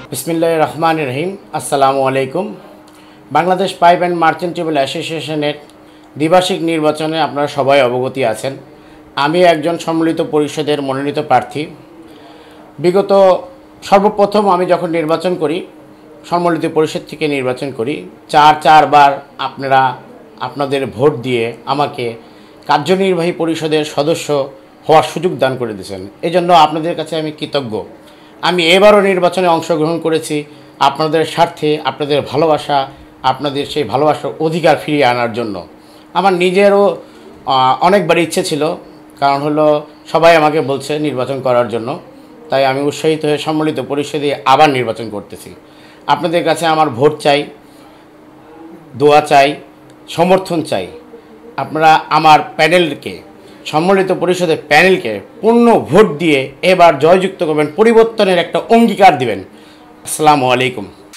বিসমিল্লাহির রহমানির রহিম। আসসালামু আলাইকুম। Bangladesh pipe and merchant table অ্যাসোসিয়েশনের দ্বিবার্ষিক নির্বাচনে আপনারা সবাই অবগত আছেন। আমি একজন সম্মিলিত পরিষদের মনোনীত প্রার্থী। বিগত সর্বপ্রথম আমি যখন নির্বাচন করি, সম্মিলিত পরিষদ থেকে নির্বাচন করি, চারবার আপনারা আপনাদের ভোট দিয়ে আমাকে কার্যনির্বাহী পরিষদের সদস্য হওয়ার সুযোগ দান করে দিয়েছেন। এজন্য আপনাদের কাছে আমি কৃতজ্ঞ। আমি এবারও নির্বাচনে অংশগ্রহণ করেছি আপনাদের স্বার্থে, আপনাদের ভালোবাসা, আপনাদের সেই ভালোবাসার অধিকার ফিরিয়ে আনার জন্য। আমার নিজেরও অনেকবার ইচ্ছে ছিল, কারণ হলো সবাই আমাকে বলছে নির্বাচন করার জন্য, তাই আমি উৎসাহিত হয়ে সম্মিলিত পরিষদে আবার নির্বাচন করতেছি। আপনাদের কাছে আমার ভোট চাই, দোয়া চাই, সমর্থন চাই। আপনারা আমার প্যানেলকে, সম্মিলিত পরিষদের প্যানেলকে পূর্ণ ভোট দিয়ে এবার জয়যুক্ত করবেন, পরিবর্তনের একটা অঙ্গীকার দিবেন। আসসালামু আলাইকুম।